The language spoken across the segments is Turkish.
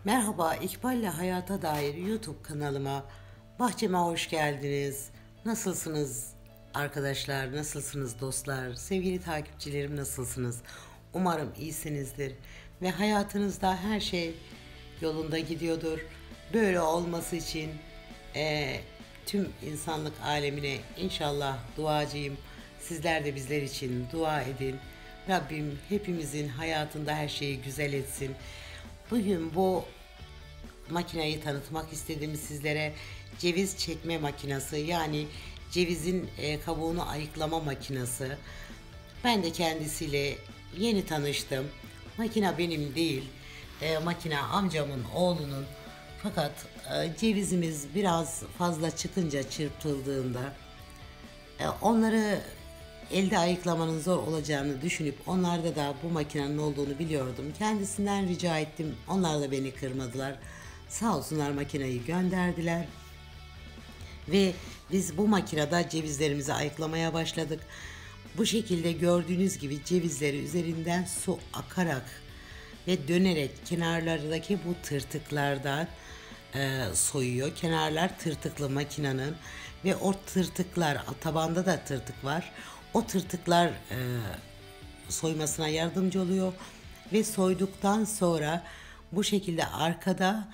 Merhaba, İkbal'le Hayata Dair YouTube kanalıma, bahçeme hoş geldiniz. Nasılsınız arkadaşlar, nasılsınız dostlar, sevgili takipçilerim nasılsınız? Umarım iyisinizdir ve hayatınızda her şey yolunda gidiyordur. Böyle olması için tüm insanlık alemine inşallah duacıyım. Sizler de bizler için dua edin. Rabbim hepimizin hayatında her şeyi güzel etsin. Bugün bu makineyi tanıtmak istedim sizlere. Ceviz çekme makinesi, yani cevizin kabuğunu ayıklama makinesi. Ben de kendisiyle yeni tanıştım. Makine benim değil, makine amcamın oğlunun. Fakat cevizimiz biraz fazla çıkınca, çırpıldığında onları elde ayıklamanın zor olacağını düşünüp onlarda da bu makinenin olduğunu biliyordum. Kendisinden rica ettim. Onlar da beni kırmadılar. Sağ olsunlar, makineyi gönderdiler. Ve biz bu makinede cevizlerimizi ayıklamaya başladık. Bu şekilde gördüğünüz gibi cevizleri üzerinden su akarak ve dönerek kenarlardaki bu tırtıklardan soyuyor. Kenarlar tırtıklı makinenin ve o tırtıklar, tabanda da tırtık var. O tırtıklar soymasına yardımcı oluyor ve soyduktan sonra bu şekilde arkada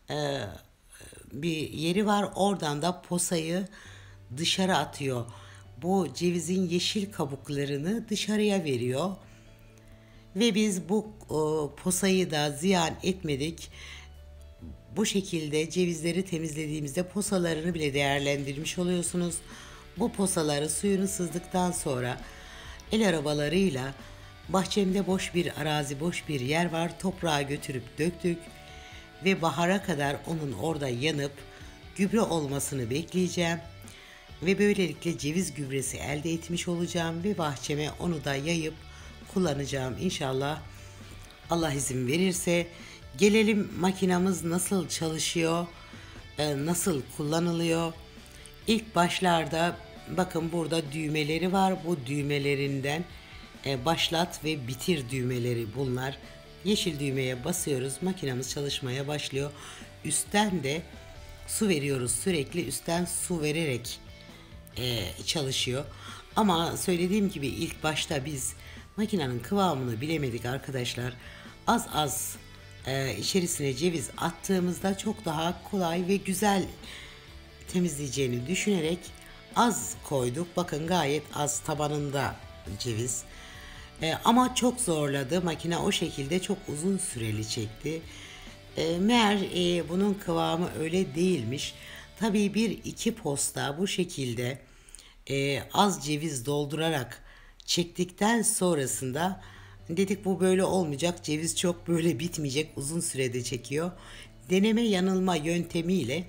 bir yeri var. Oradan da posayı dışarı atıyor. Bu cevizin yeşil kabuklarını dışarıya veriyor. Ve biz bu posayı da ziyan etmedik. Bu şekilde cevizleri temizlediğimizde posalarını bile değerlendirmiş oluyorsunuz. Bu posaları suyunu sızdıktan sonra el arabalarıyla bahçemde boş bir arazi, boş bir yer var. Toprağa götürüp döktük ve bahara kadar onun orada yanıp gübre olmasını bekleyeceğim. Ve böylelikle ceviz gübresi elde etmiş olacağım ve bahçeme onu da yayıp kullanacağım inşallah. Allah izin verirse. Gelelim makinamız nasıl çalışıyor, nasıl kullanılıyor. İlk başlarda bakın burada düğmeleri var. Bu düğmelerinden başlat ve bitir düğmeleri bunlar. Yeşil düğmeye basıyoruz, makinamız çalışmaya başlıyor. Üstten de su veriyoruz, sürekli üstten su vererek çalışıyor. Ama söylediğim gibi ilk başta biz makinenin kıvamını bilemedik arkadaşlar. Az az içerisine ceviz attığımızda çok daha kolay ve güzel temizleyeceğini düşünerek az koyduk. Bakın gayet az tabanında ceviz. Ama çok zorladı. Makine o şekilde çok uzun süreli çekti. Meğer bunun kıvamı öyle değilmiş. Tabii bir iki posta bu şekilde az ceviz doldurarak çektikten sonrasında dedik bu böyle olmayacak. Ceviz çok böyle bitmeyecek. Uzun sürede çekiyor. Deneme yanılma yöntemiyle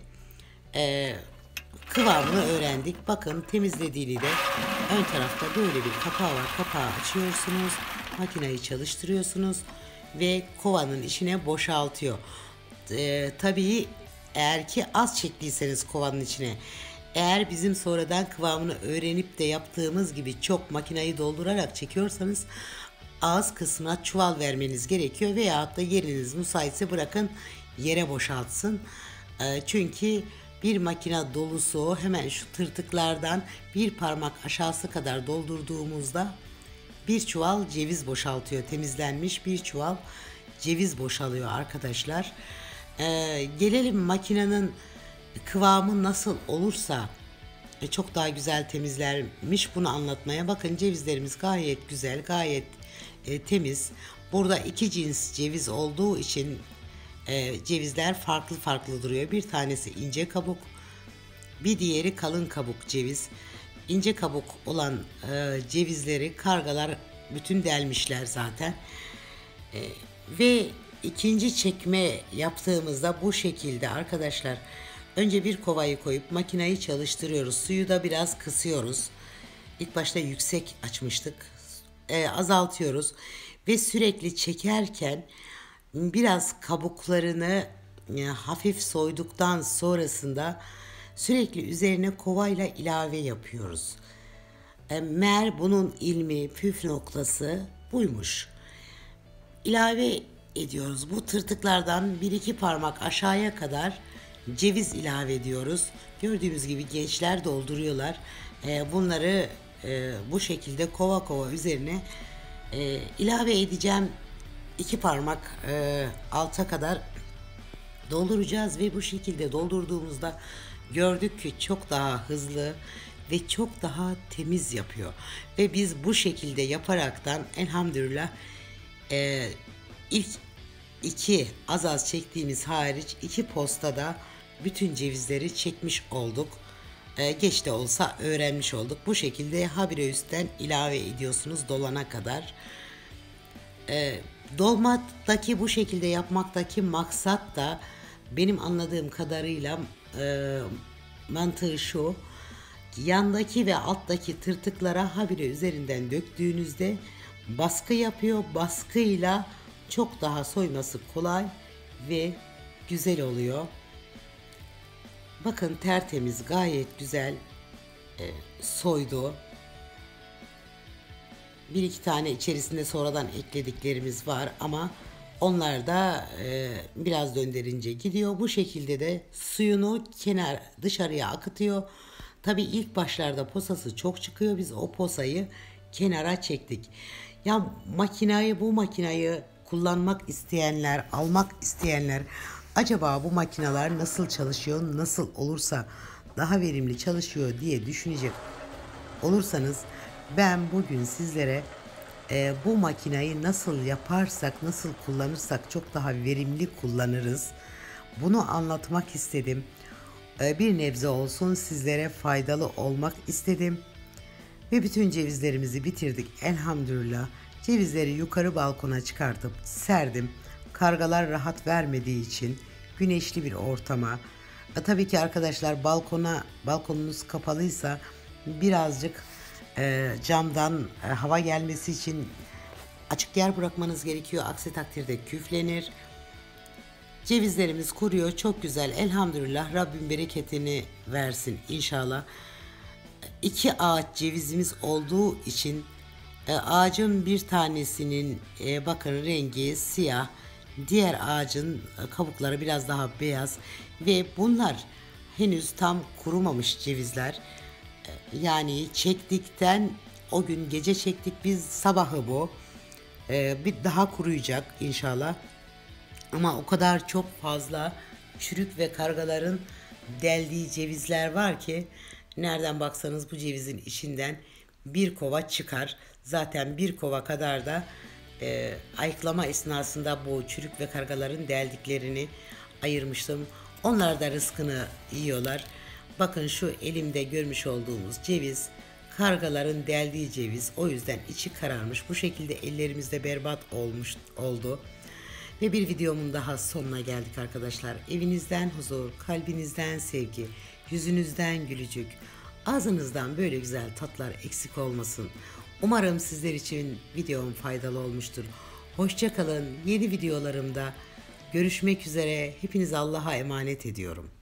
kıvamını öğrendik. Bakın temizlediğini de ön tarafta böyle bir kapağı var. Kapağı açıyorsunuz. Makineyi çalıştırıyorsunuz ve kovanın içine boşaltıyor. Tabii eğer ki az çektiyseniz kovanın içine, eğer bizim sonradan kıvamını öğrenip de yaptığımız gibi çok makineyi doldurarak çekiyorsanız ağız kısmına çuval vermeniz gerekiyor veyahut da yeriniz müsaitse bırakın yere boşaltsın. Çünkü bir makine dolusu hemen şu tırtıklardan bir parmak aşağısı kadar doldurduğumuzda bir çuval ceviz boşaltıyor. Temizlenmiş bir çuval ceviz boşalıyor arkadaşlar. Gelelim makinenin kıvamı nasıl olursa çok daha güzel temizlermiş bunu anlatmaya. Bakın cevizlerimiz gayet güzel, gayet temiz. Burada iki cins ceviz olduğu için cevizler farklı farklı duruyor. Bir tanesi ince kabuk, bir diğeri kalın kabuk ceviz. İnce kabuk olan cevizleri kargalar bütün delmişler zaten. Ve ikinci çekme yaptığımızda bu şekilde arkadaşlar. Önce bir kovayı koyup makineyi çalıştırıyoruz. Suyu da biraz kısıyoruz. İlk başta yüksek açmıştık. Azaltıyoruz. Ve sürekli çekerken biraz kabuklarını hafif soyduktan sonrasında sürekli üzerine kovayla ilave yapıyoruz. Meğer bunun ilmi, püf noktası buymuş. İlave ediyoruz. Bu tırtıklardan bir iki parmak aşağıya kadar ceviz ilave ediyoruz. Gördüğümüz gibi gençler dolduruyorlar. Bunları bu şekilde kova kova üzerine ilave edeceğim. İki parmak alta kadar dolduracağız ve bu şekilde doldurduğumuzda gördük ki çok daha hızlı ve çok daha temiz yapıyor. Ve biz bu şekilde yaparaktan elhamdülillah ilk iki az az çektiğimiz hariç iki postada bütün cevizleri çekmiş olduk. Geç de olsa öğrenmiş olduk. Bu şekilde habire üstten ilave ediyorsunuz dolana kadar. Dolmadaki bu şekilde yapmaktaki maksat da benim anladığım kadarıyla mantığı şu: yandaki ve alttaki tırtıklara habire üzerinden döktüğünüzde baskı yapıyor. Baskıyla çok daha soyması kolay ve güzel oluyor. Bakın tertemiz, gayet güzel soydu. Bir iki tane içerisinde sonradan eklediklerimiz var ama onlar da biraz döndürünce gidiyor. Bu şekilde de suyunu dışarıya akıtıyor. Tabii ilk başlarda posası çok çıkıyor. Biz o posayı kenara çektik. Ya bu makinayı kullanmak isteyenler, almak isteyenler, acaba bu makineler nasıl çalışıyor, nasıl olursa daha verimli çalışıyor diye düşünecek olursanız, ben bugün sizlere bu makinayı nasıl yaparsak, nasıl kullanırsak çok daha verimli kullanırız, bunu anlatmak istedim. Bir nebze olsun sizlere faydalı olmak istedim. Ve bütün cevizlerimizi bitirdik elhamdülillah. Cevizleri yukarı balkona çıkartıp serdim. Kargalar rahat vermediği için güneşli bir ortama. Tabii ki arkadaşlar, balkonunuz kapalıysa birazcık camdan hava gelmesi için açık yer bırakmanız gerekiyor. Aksi takdirde küflenir. Cevizlerimiz kuruyor. Çok güzel. Elhamdülillah. Rabbim bereketini versin inşallah. 2 ağaç cevizimiz olduğu için ağacın bir tanesinin bakın rengi siyah. Diğer ağacın kabukları biraz daha beyaz ve bunlar henüz tam kurumamış cevizler. Yani çektikten, o gün gece çektik biz, sabahı bu. Bir daha kuruyacak inşallah. Ama o kadar çok fazla çürük ve kargaların deldiği cevizler var ki nereden baksanız bu cevizin içinden bir kova çıkar. Zaten bir kova kadar da ayıklama esnasında bu çürük ve kargaların deldiklerini ayırmıştım. Onlar da rızkını yiyorlar. Bakın şu elimde görmüş olduğumuz ceviz kargaların deldiği ceviz. O yüzden içi kararmış. Bu şekilde ellerimizde berbat oldu. Ve bir videomun daha sonuna geldik arkadaşlar. Evinizden huzur, kalbinizden sevgi, yüzünüzden gülücük, ağzınızdan böyle güzel tatlar eksik olmasın. Umarım sizler için videom faydalı olmuştur. Hoşça kalın. Yeni videolarımda görüşmek üzere. Hepinizi Allah'a emanet ediyorum.